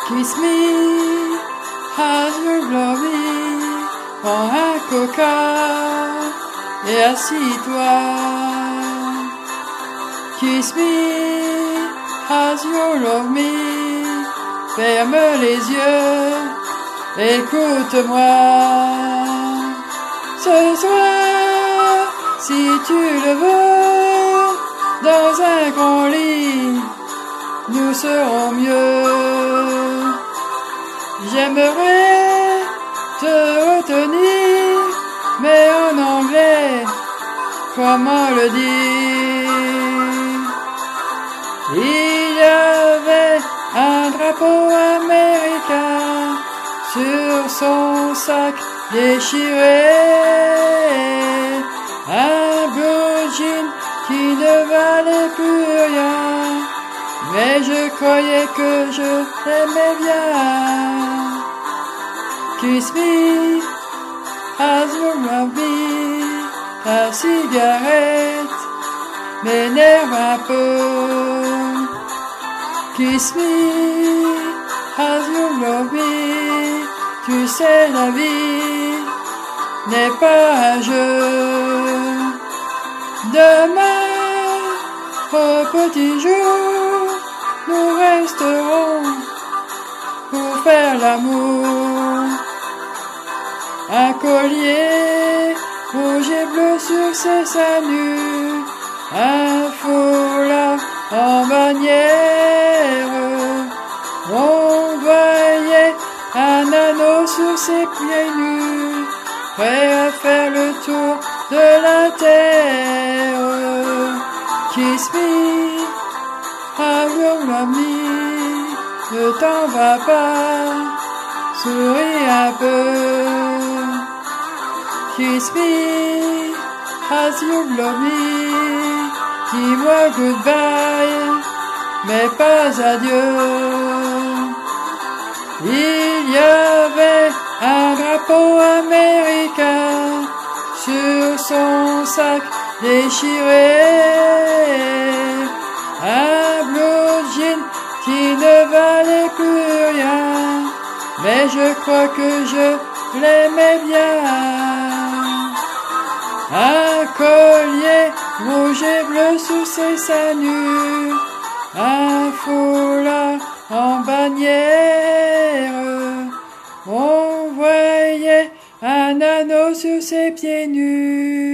Kiss me as you love me. Prends un coca et assis-toi. Kiss me as you love me. Ferme les yeux, écoute-moi. Ce soir, si tu le veux, dans un grand lit, nous serons mieux. J'aimerais te retenir, mais en anglais, comment le dire? Il y avait un drapeau américain sur son sac déchiré, un blue jean qui ne valait plus rien, mais je croyais que je l'aimais bien. Kiss me as you love me. Ta cigarette m'énerve un peu. Kiss me as you love me. Tu sais, la vie n'est pas un jeu. Demain, au petit jour, nous resterons pour faire l'amour. Un collier rouge et bleu sur ses seins nus, un foulard en bannière. On voyait un anneau sur ses pieds nus, prêt à faire le tour de la terre. Kiss me, as you love me. Ne t'en va pas, souris un peu. Kiss me, as you love me. Dis-moi goodbye, mais pas adieu. Il y avait un drapeau américain sur son sac déchiré, un blue jean qui ne valait plus rien, mais je crois que je l'aimais bien. Un collier rouge et bleu sur ses seins nus, un foulard en bannière. On voyait un anneau sur ses pieds nus.